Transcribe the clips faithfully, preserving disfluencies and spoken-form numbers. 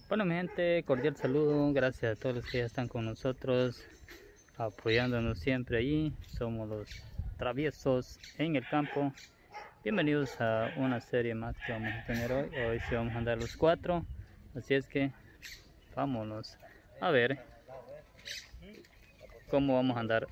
Bueno, mi gente, cordial saludo, gracias a todos los que ya están con nosotros, apoyándonos siempre allí. Somos los traviesos en el campo. Bienvenidos a una serie más que vamos a tener hoy. Hoy sí vamos a andar los cuatro, así es que vámonos a ver cómo vamos a andar.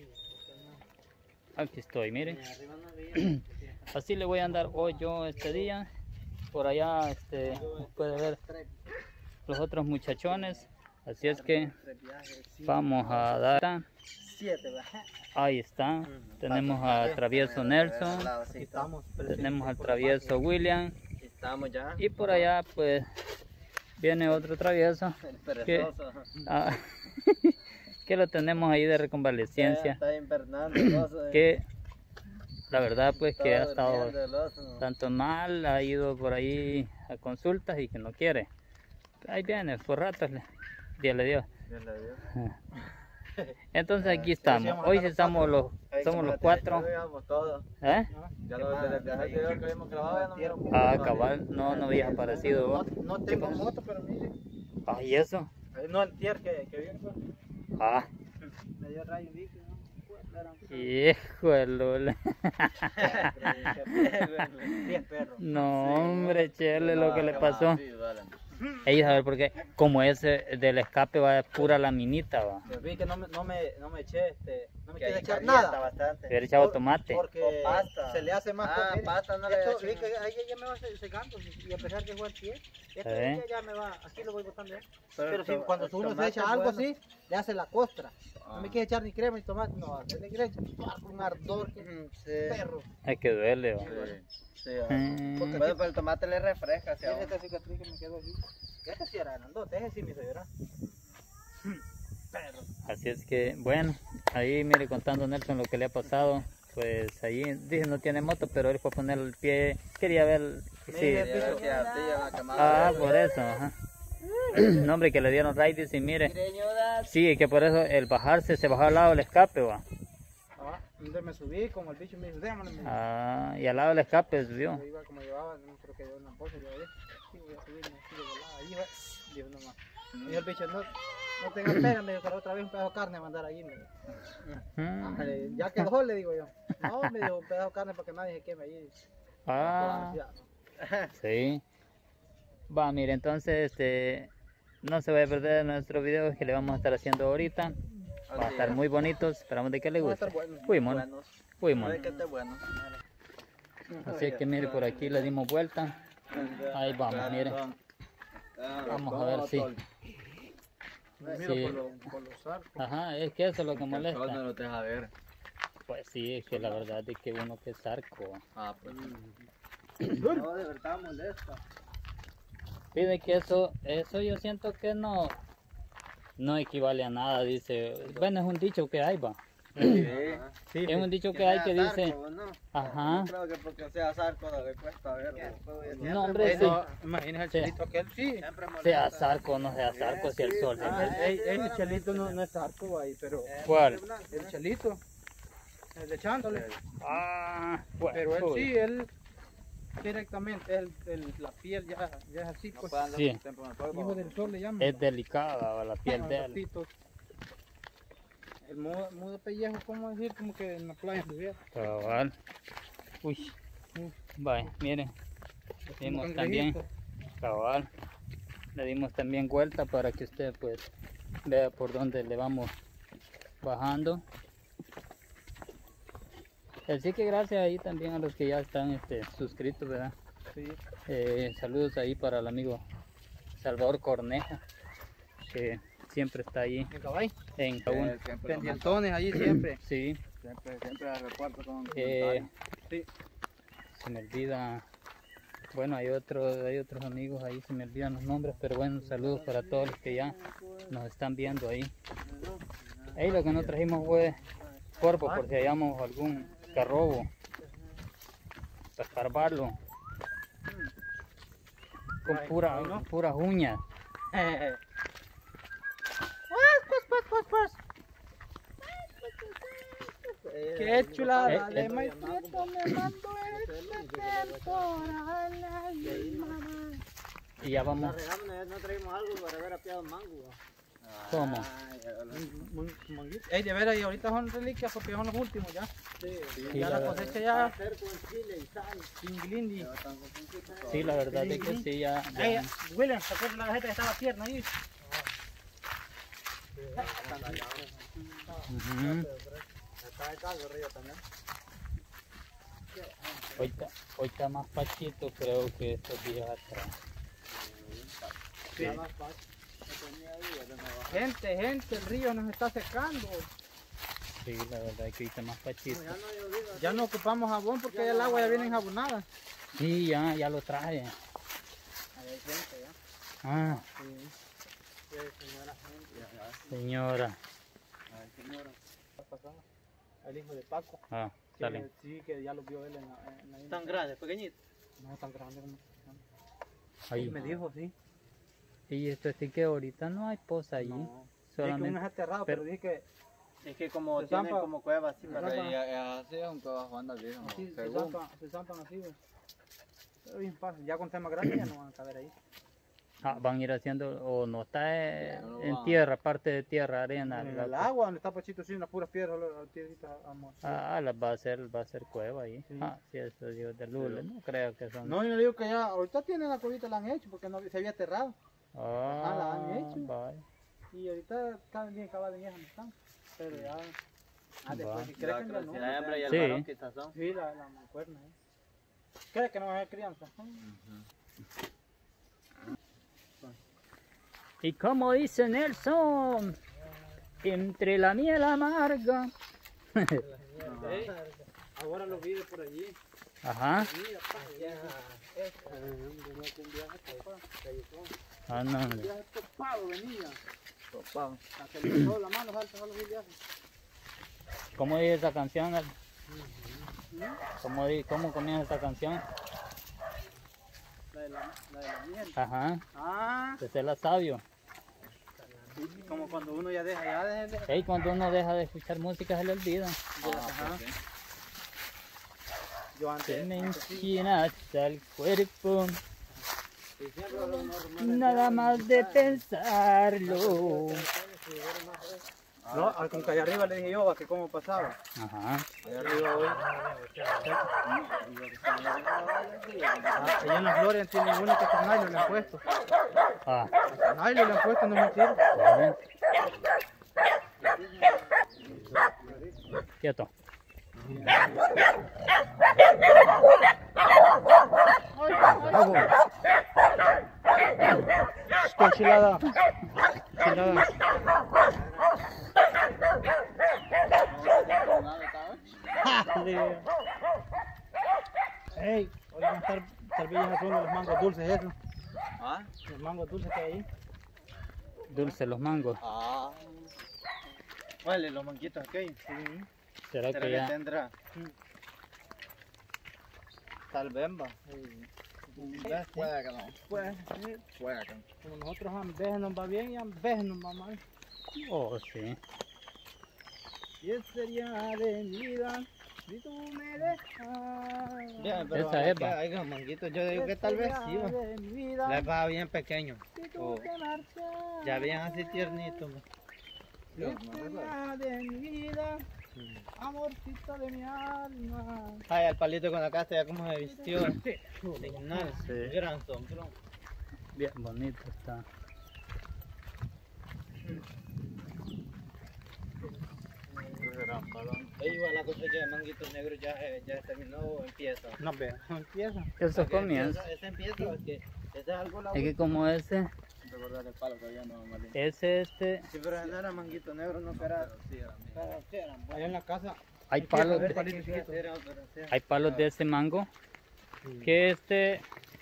Aquí estoy, miren. Así le voy a andar hoy yo este día. Por allá este, puede ver los otros muchachones, así es que vamos a dar. Ahí está, tenemos al travieso Nelson, tenemos al travieso William, y por allá pues viene otro travieso que, ah, que lo tenemos ahí de reconvalecencia, que la verdad pues que ha estado tanto mal, ha ido por ahí a consultas y que no quiere. Ahí viene, por ratos, Dios le dio. Dios le dio. Entonces aquí estamos, hoy sí estamos los, somos los cuatro. ¿Eh? Ah, cabal, no, no habías aparecido. No, no tengo moto, pero mire. Ah, ¿y eso? No, el tier que, que viene. Ah. Me dio rayo líquido. Hijo de Lula. No, hombre, chele, lo que le pasó. Ellos a ver porque como ese del escape va pura laminita, va. Yo vi que no me, no me, no me eché, este, no me quise echar nada. Bastante. Hubiera echado tomate. Porque o pasta. Se le hace más. Ah, mire, pasta no le esto, echo. vi que ahí ya me va secando y a pesar que fue al pie, esto ¿Eh? ya, ya me va, aquí lo voy botando ya. Pero, Pero si el cuando el uno se echa algo bueno. así, le hace la costra. Ah. No me quise echar ni crema ni tomate, no, le quiere echar un ardor que Sí. perro. Es que duele, va. Sí, sí, Mm. porque bueno, pero el tomate le refresca. ¿Sí? Tiene esta cicatriz que me quedó aquí. Este sí era grandote, ese sí me hizo llorar. Perro. Así es que, bueno, ahí mire contando Nelson lo que le ha pasado. Pues ahí dice no tiene moto, pero él fue a poner el pie, quería ver. Sí. Mire, Quería ver si ardilla la quemada. Ah, por eso, ajá. No, hombre, que le dieron raíces y mire. Sí, que por eso el bajarse se bajó al lado del escape, va. Ah, entonces me subí, como el bicho me dijo, déjame. Ah, y al lado del escape subió. Yo iba como llevaba, no creo que yo una bolsa, yo ahí, sí, voy a subirme así de volada, ahí va, Dios nomás. Me dijo el bicho, no, no tengas pena, me dijo, para otra vez un pedazo de carne a mandar allí, me dijo. Mm. Ah, le- ya quedó, le digo yo. No, me dijo, un pedazo de carne para que nadie se queme allí. Ah, sí. Va, mire, entonces, este, no se vaya a perder nuestro video que le vamos a estar haciendo ahorita. Va a estar muy bonitos, esperamos de que le Va a guste. estar bueno. Fuimos, Buenos. fuimos. Puede que esté bueno. Así es que mire, por aquí le dimos vuelta. Ahí vamos, mire. Vamos a ver si. Me miro Sí. por, lo, por los arcos. Ajá, es que eso es lo que No molesta. lo deja ver. Pues sí, es que la verdad es que uno que es arco. Ah, pues. No, de verdad molesta. Pide que eso, eso yo siento que no, no equivale a nada, dice. Bueno, es un dicho que hay, va. Sí. Sí, Es un dicho que hay que dice, ¿no? ajá. No creo que porque sea zarco no le cuesta verlo. No, hombre, sí. Imagínese el Sí. chelito aquel, sí. Sea zarco o no sea zarco, si el sol. El, el, el chelito no, no es arco ahí, pero ¿Cuál? el chelito, el de echándole. Ah, pues, Pero él uy. sí, él directamente, el, el, la piel ya, ya es así, pues. Sí. Hijo del sol le llaman. Es delicada va, la piel Los de él. ratitos. El mudo, mudo pellejo, ¿cómo decir? Como que en la playa estuviera. Cabal. Uy, vaya, miren. Le dimos Como también, cangrejito. cabal. Le dimos también vuelta para que usted pues vea por dónde le vamos bajando. Así que gracias ahí también a los que ya están este, suscritos, ¿verdad? Sí. Eh, saludos ahí para el amigo Salvador Corneja, que siempre está ahí En cabay. en Caún. Pendientones allí siempre. Sí, Siempre, siempre recuerdo con eh, Sí. se me olvida, bueno, hay otros, hay otros amigos ahí, se me olvidan los nombres, pero bueno, saludos para todos los que ya nos están viendo ahí. Ahí lo que no trajimos fue cuerpo, por si hallamos algún carrobo, para escarbarlo, con pura, con puras uñas. Qué chulada Eh, de eh. maestrito me mandó este temporal. Y ya vamos, no traímos algo para haber apiado mango. ¿Cómo? Ey, de veras, y ahorita son reliquias porque son los últimos ya. Sí, Sí, ya la la verdad. cosecha ya. Hacer con chile y sal. Singlindi. Sí, la verdad es que sí, ya. ya. Ey, William, ¿te acuerdas la galleta que estaba tierna ahí? Ujú. Está de caldo río también. Hoy está, hoy está más pachito, creo que estos días atrás. Sí. Gente, gente, el río nos está secando. Sí, la verdad es que hoy está más pachito. Ya no ocupamos jabón porque ya el agua ya viene enjabonada. Sí, ya, ya lo trae. Ahí hay gente ya. Ah, Sí. Sí, señora gente. señora. El hijo de Paco. Ah, Que sale. sí, que ya lo vio él en la, en la Tan grande, pequeñito. No tan grande como. Ahí. Él me dijo, sí. Y esto es que ahorita no hay poza allí. No. Dije que Solamente. uno es aterrado, pero- pero dije que Es que como Se tienen zampa- como cuevas así se para zampa- Pero ya, ya así es un trabajo anda viejo, así se según. zampan, se zampan así, güey. Pero bien fácil. Ya con temas grandes ya no van a caber ahí. Ah, van a ir haciendo, o no está eh, Ya, no en van. tierra, parte de tierra, arena. En la- el agua, donde está Pachito, sí, unas puras piedras, las piedritas, vamos. Ah, las va a hacer, va a ser cueva ahí. Sí. Ah, sí, eso Dios de Lule, no creo que son. No, yo le digo que ya, ahorita tienen la cuevita, la han hecho, porque no, se había aterrado. Ah, la han hecho. vaya. Y ahorita están bien acabadas en ellas, no están. Pero ya. Ah, después, Va. si creen que ya no. Si la hembra y el Sí. varón quizás son. Sí, la, la mancuerna, ¿eh? ¿Crees que no va a ser crianza? Y como dice Nelson, entre la miel amarga. Sí. Ahora los vi por allí. Ajá. Mira, pa, ya. Ah, no, hombre. Ya topado venía. Topado. Hasta le pasó la mano, falta solo mil viajes. ¿Cómo dice esa canción? Al? ¿Cómo, di- ¿Cómo comienza esa canción? La de la, la de la miel. Ajá. Ah, Ese es la sabio. como cuando uno ya deja, ya deja. Ey, cuando uno deja de escuchar música se le olvida. Ajá. Yo antes. Te me antes sí. enchinas el cuerpo, Y siempre lo normal. nada más de pensarlo. No, al con que allá arriba le dije yo a que cómo pasaba. Ajá. Allá arriba hoy. Ah, allá en la Flores tiene ninguna que con nylon le han puesto. Ah, Nylon le han puesto, no es mentira. ¿vale? Quieto. Esto chilada. Chilada. Ey, hoy van a estar tal vez haciendo los mangos dulces esos. ¿Ah? Los mangos dulces que hay ahí. Dulce los mangos. Ah. Vale, los manquitos aquellos. Sí. ¿Será ¿Será que que ya? tendrá? Tal bemba. Puede que no. Pues, sí, Puede que no. como nosotros a veces nos va bien y a veces nos va mal. Oh, sí. Y ese sería de mi vida si tú me dejas. Bien, pero Esa hay es, va. hay unos manguitos, yo digo que tal vez sí, va. De mi vida, Les va bien pequeño. si tú Oh. te marchas. Ya bien así tiernito. va. Y ese sería de mi vida, amorcito de mi alma. Ay, el palito con la casa ya como se vistió. Original, Sí. gran sombrón. Bien bonito está. Ahí va la cosecha de manguitos negros, ya, eh, ya terminó o empieza. No veo, empieza. Eso Ok, comienza. empieza- Ese empieza porque ese es algo la Es que como ese, Recordar el palo que había no Marlene. ese, este, Sí, pero no era manguito negro, no era. Sí, era mío. Pero sí eran buenos. Allá en la casa. hay que palos, saber de, cuál es chiquito. Era, pero sí. hay palos de ese mango que este,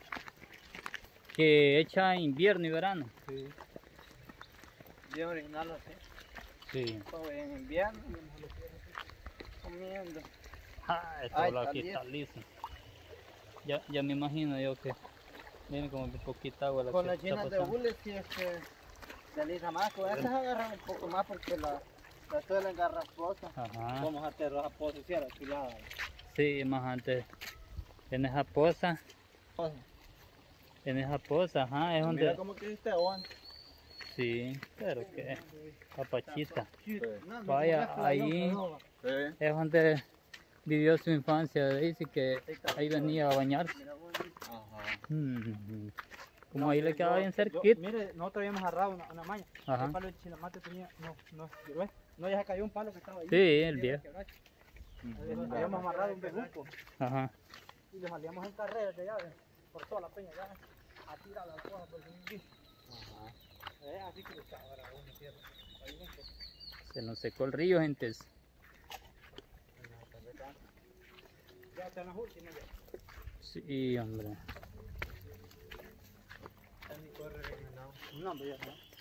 que echa invierno y verano. Sí. Bien original así. Sí. Todo en invierno. Comiendo. Ah, esto Ay, lo aquí también. está liso. Ya, ya me imagino yo que viene como que poquita agua la Con que las está chinas de pasando. hule sí es que se alisa más. Con estas agarran un poco más porque la, la suelen garrasposa. Ajá. Vamos a hacer los apoyos y la chulada. Sí, más antes en esa poza En esa poza, ajá, es Mira donde... cómo que hiciste, Juan. Sí, pero que... Papachita. Sí. Vaya, ahí Sí. es donde vivió su infancia. Dice que ahí venía a bañarse. Ajá. Mm, Como ahí le quedaba bien Yo- cerquita. Mire, nosotros habíamos agarrado una, una maña. Ajá. El palo de chilamate tenía, no, no, ¿ves? No, ya se cayó un palo que estaba ahí. Sí, el viejo. Habíamos amarrado un bejuco Ajá. y le salíamos en carrera de allá, por toda la peña, ya, a tirar las cosas por un bicho. Eh, así que le echaba ahora uno tierra. Ahí ven que- Se nos secó el río, gentes. Ya están las últimas ya. Sí, hombre. No, hombre, ya no.